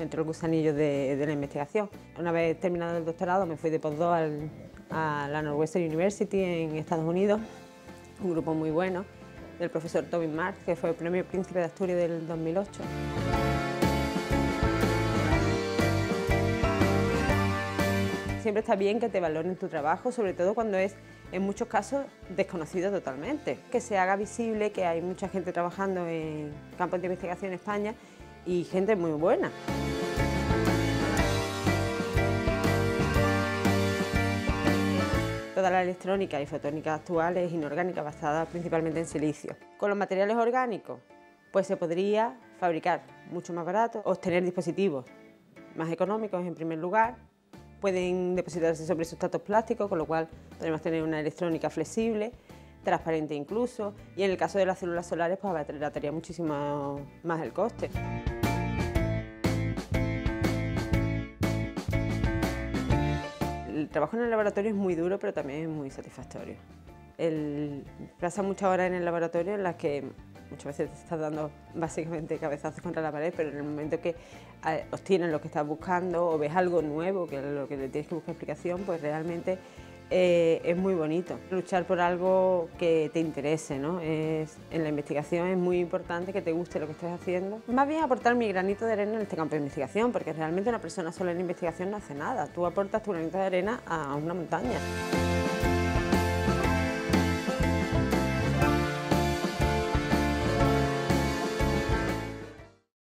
me entró el gusanillo de la investigación. Una vez terminado el doctorado me fui de postdoc a la Northwestern University en Estados Unidos, un grupo muy bueno, del profesor Tobin Marks, que fue el premio Príncipe de Asturias del 2008. Siempre está bien que te valoren tu trabajo, sobre todo cuando es, en muchos casos, desconocido totalmente. Que se haga visible que hay mucha gente trabajando en campos de investigación en España y gente muy buena. Toda la electrónica y fotónica actual es inorgánica, basada principalmente en silicio. Con los materiales orgánicos, pues se podría fabricar mucho más barato, obtener dispositivos más económicos en primer lugar, pueden depositarse sobre sustratos plásticos, con lo cual podemos tener una electrónica flexible, transparente incluso, y en el caso de las células solares pues abarataría muchísimo más el coste. El trabajo en el laboratorio es muy duro, pero también es muy satisfactorio. Pasa muchas horas en el laboratorio en las que muchas veces te estás dando básicamente cabezazos contra la pared, pero en el momento que obtienes lo que estás buscando o ves algo nuevo, que es lo que le tienes que buscar explicación, pues realmente es muy bonito. Luchar por algo que te interese, ¿no? En la investigación es muy importante que te guste lo que estés haciendo. Más bien aportar mi granito de arena en este campo de investigación, porque realmente una persona sola en investigación no hace nada. Tú aportas tu granito de arena a una montaña.